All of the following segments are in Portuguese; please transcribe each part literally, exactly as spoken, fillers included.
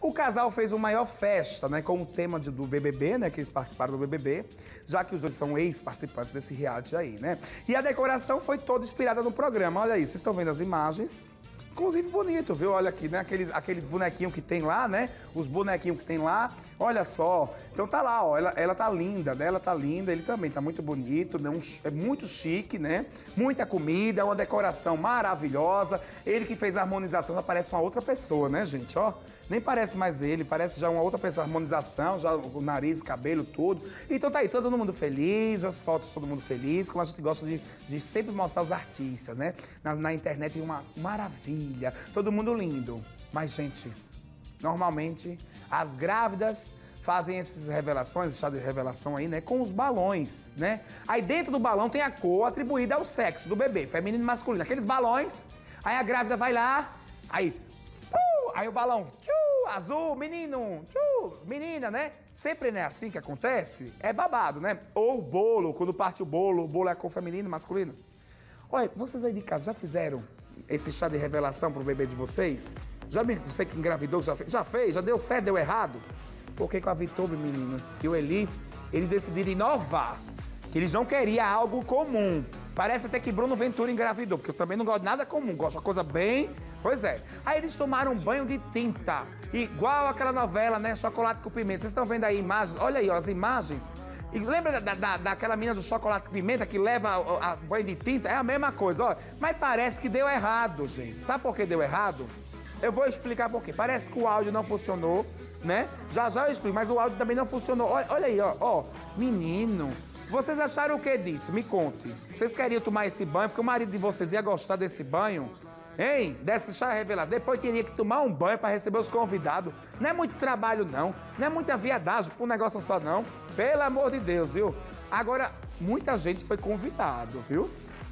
O casal fez uma maior festa, né, com o tema de, do B B B, né, que eles participaram do B B B, já que os dois são ex-participantes desse reality aí, né? E a decoração foi toda inspirada no programa. Olha aí, vocês estão vendo as imagens? Inclusive bonito, viu? Olha aqui, né? Aqueles, aqueles bonequinhos que tem lá, né? Os bonequinhos que tem lá. Olha só. Então tá lá, ó. Ela, ela tá linda, né? Ela tá linda. Ele também tá muito bonito, né? Um, é muito chique, né? Muita comida, uma decoração maravilhosa. Ele que fez a harmonização já parece uma outra pessoa, né, gente? Ó, nem parece mais ele, parece já uma outra pessoa. A harmonização, já o nariz, cabelo, tudo. Então tá aí, todo mundo feliz, as fotos todo mundo feliz, como a gente gosta de, de sempre mostrar os artistas, né? Na, na internet, uma maravilha. Todo mundo lindo. Mas, gente, normalmente as grávidas fazem essas revelações, esse chá de revelação aí, né, com os balões, né? Aí dentro do balão tem a cor atribuída ao sexo do bebê, feminino e masculino. Aqueles balões, aí a grávida vai lá, aí, uh, aí o balão, tchu, azul, menino, tchu, menina, né? Sempre não é assim que acontece, é babado, né? Ou o bolo, quando parte o bolo, o bolo é a cor feminino e masculino. Olha, vocês aí de casa já fizeram esse chá de revelação pro bebê de vocês? Já me, você que engravidou, já fez? Já fez? Já deu certo, deu errado? Porque com a Vitube, menino, e o Eli, eles decidiram inovar. Que eles não queriam algo comum. Parece até que Bruno Ventura engravidou, porque eu também não gosto de nada comum, gosto de uma coisa bem... Pois é. Aí eles tomaram um banho de tinta, igual aquela novela, né? Chocolate com pimenta. Vocês estão vendo aí imagens? Olha aí, ó, as imagens. E lembra da, da, daquela menina do chocolate com pimenta que leva a, a banho de tinta? É a mesma coisa, ó. Mas parece que deu errado, gente. Sabe por que deu errado? Eu vou explicar por quê. Parece que o áudio não funcionou, né? Já já eu explico, mas o áudio também não funcionou. Olha, olha aí, ó, ó. Menino, vocês acharam o que disso? Me conte. Vocês queriam tomar esse banho porque o marido de vocês ia gostar desse banho? Hein? Desse chá revelado. Depois teria que tomar um banho para receber os convidados. Não é muito trabalho, não. Não é muita viadagem para um negócio só, não. Pelo amor de Deus, viu? Agora, muita gente foi convidado, viu?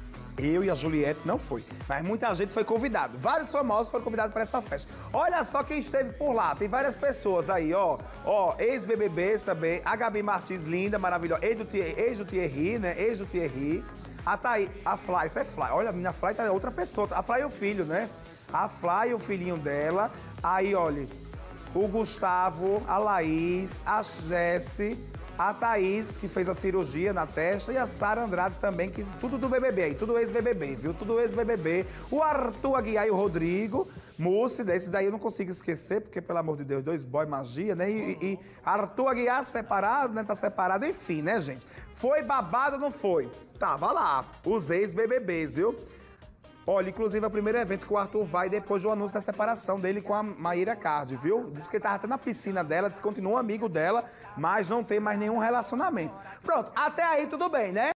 Eu e a Juliette não foi, mas muita gente foi convidado. Vários famosos foram convidados para essa festa. Olha só quem esteve por lá. Tem várias pessoas aí, ó. Ó, ex-B B Bs também. A Gabi Martins, linda, maravilhosa. Ex do Thierry, ex do Thierry, né? Ex do Thierry. A Thaí, a Fly, isso é Fly. Olha, a minha Fly tá outra pessoa. A Fly e o filho, né? A Fly e o filhinho dela. Aí, olha, o Gustavo, a Laís, a Jessie, a Thaís, que fez a cirurgia na testa, e a Sara Andrade também, que tudo do B B B aí, tudo ex-B B B, viu? Tudo ex-B B B. O Arthur Aguiar e o Rodrigo, Mussi, desses daí eu não consigo esquecer, porque, pelo amor de Deus, dois boy magia, né? E, e Arthur Aguiar separado, né? Tá separado, enfim, né, gente? Foi babado ou não foi? Tava lá, os ex-B B Bs, viu? Olha, inclusive é o primeiro evento que o Arthur vai depois do anúncio da separação dele com a Maíra Card, viu? Diz que ele tava até na piscina dela, diz que continua amigo dela, mas não tem mais nenhum relacionamento. Pronto, até aí tudo bem, né?